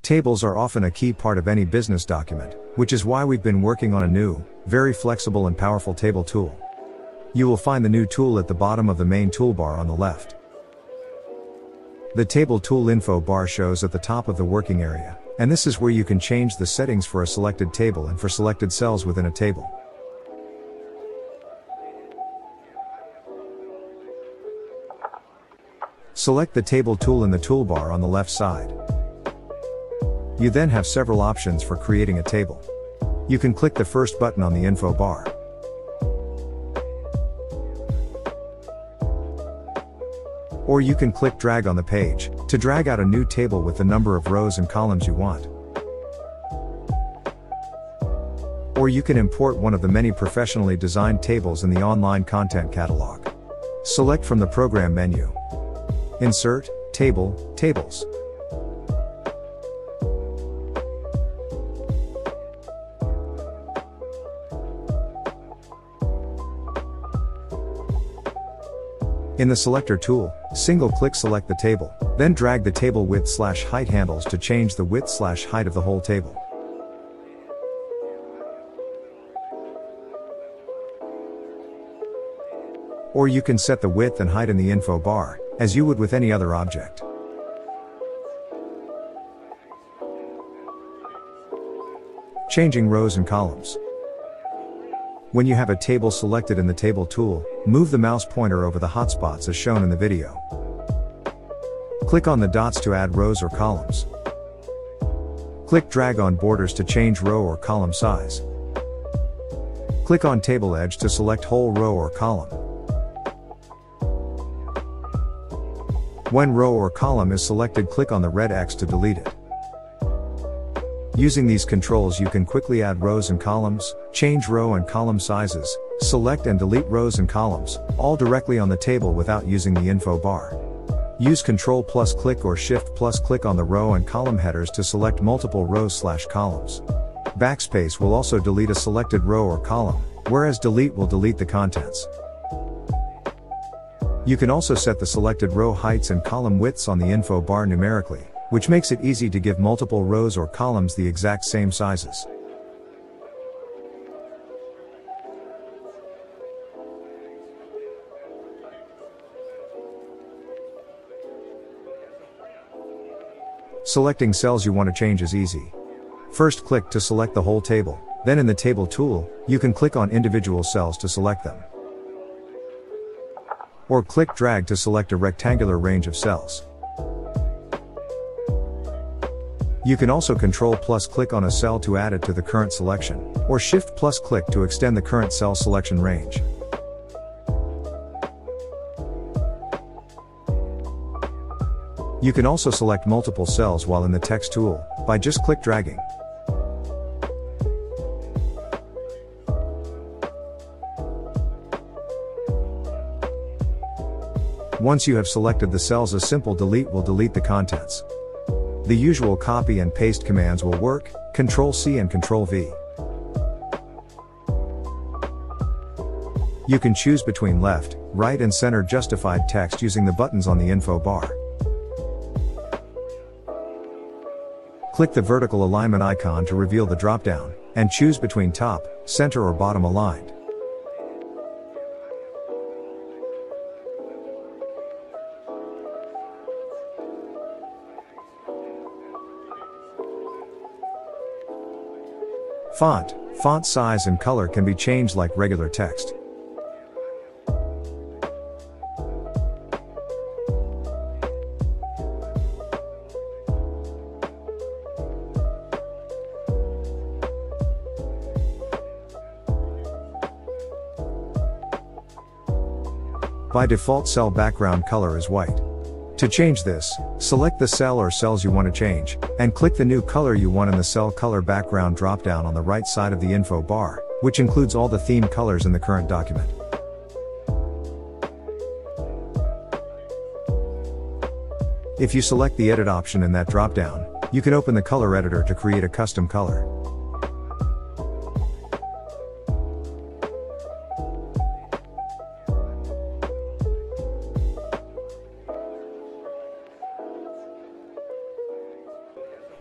Tables are often a key part of any business document, which is why we've been working on a new, very flexible and powerful table tool. You will find the new tool at the bottom of the main toolbar on the left. The Table Tool info bar shows at the top of the working area, and this is where you can change the settings for a selected table and for selected cells within a table. Select the Table tool in the toolbar on the left side. You then have several options for creating a table. You can click the first button on the info bar. Or you can click drag on the page to drag out a new table with the number of rows and columns you want. Or you can import one of the many professionally designed tables in the online content catalog. Select from the Program menu. Insert, Table, Tables. In the Selector tool, single-click select the table, then drag the table width/height handles to change the width/height of the whole table. Or you can set the width and height in the info bar, as you would with any other object. Changing rows and columns. When you have a table selected in the Table tool, move the mouse pointer over the hotspots as shown in the video. Click on the dots to add rows or columns. Click drag on borders to change row or column size. Click on Table Edge to select whole row or column. When row or column is selected, click on the red X to delete it. Using these controls you can quickly add rows and columns, change row and column sizes, select and delete rows and columns, all directly on the table without using the info bar. Use Ctrl+click or Shift+click on the row and column headers to select multiple rows/columns. Backspace will also delete a selected row or column, whereas delete will delete the contents. You can also set the selected row heights and column widths on the info bar numerically, which makes it easy to give multiple rows or columns the exact same sizes. Selecting cells you want to change is easy. First click to select the whole table, then in the Table tool, you can click on individual cells to select them. Or click drag to select a rectangular range of cells. You can also Ctrl+click on a cell to add it to the current selection, or Shift+click to extend the current cell selection range. You can also select multiple cells while in the Text tool, by just click dragging. Once you have selected the cells, a simple delete will delete the contents. The usual copy and paste commands will work, Ctrl+C and Ctrl+V. You can choose between left, right and center justified text using the buttons on the info bar. Click the vertical alignment icon to reveal the drop-down, and choose between top, center or bottom aligned. Font size and color can be changed like regular text. By default, cell background color is white. To change this, select the cell or cells you want to change, and click the new color you want in the cell color background drop-down on the right side of the info bar, which includes all the theme colors in the current document. If you select the edit option in that drop-down, you can open the color editor to create a custom color.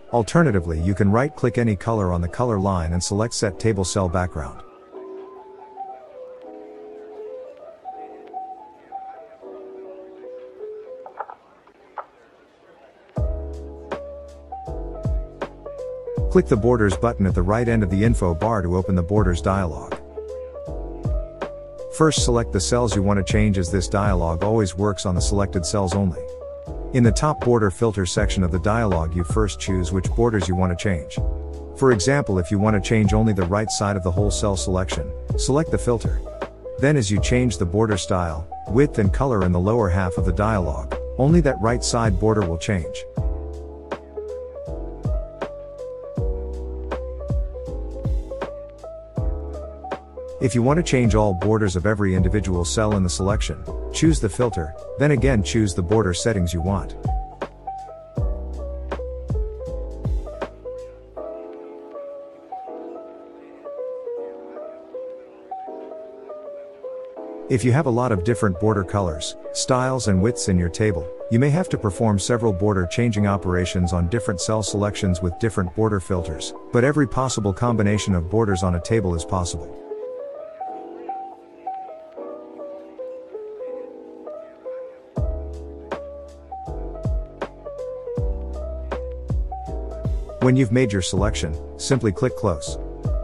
Alternatively, you can right-click any color on the color line and select Set Table Cell Background. Click the Borders button at the right end of the info bar to open the Borders dialog. First, select the cells you want to change, as this dialog always works on the selected cells only. In the top border filter section of the dialog, you first choose which borders you want to change. For example, if you want to change only the right side of the whole cell selection, select the filter. Then as you change the border style, width and color in the lower half of the dialog, only that right side border will change. If you want to change all borders of every individual cell in the selection, choose the filter, then again choose the border settings you want. If you have a lot of different border colors, styles and widths in your table, you may have to perform several border changing operations on different cell selections with different border filters, but every possible combination of borders on a table is possible. When you've made your selection, simply click Close.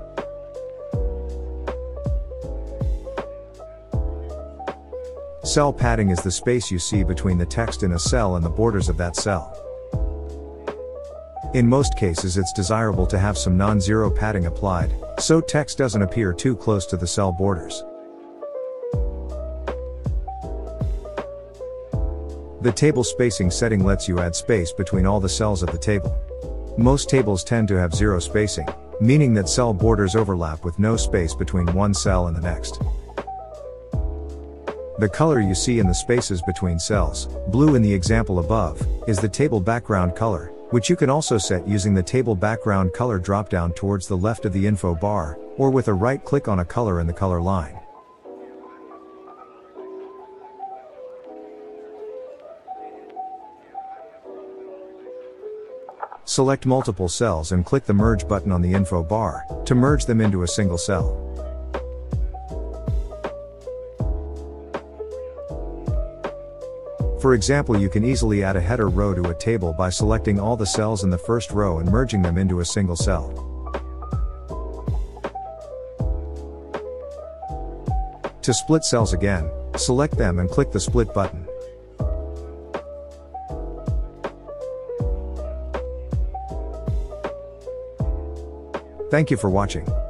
Cell padding is the space you see between the text in a cell and the borders of that cell. In most cases, it's desirable to have some non-zero padding applied, so text doesn't appear too close to the cell borders. The table spacing setting lets you add space between all the cells of the table. Most tables tend to have zero spacing, meaning that cell borders overlap with no space between one cell and the next. The color you see in the spaces between cells, blue in the example above, is the table background color, which you can also set using the table background color drop-down towards the left of the info bar, or with a right click on a color in the color line. Select multiple cells and click the Merge button on the info bar, to merge them into a single cell. For example, you can easily add a header row to a table by selecting all the cells in the first row and merging them into a single cell. To split cells again, select them and click the Split button. Thank you for watching.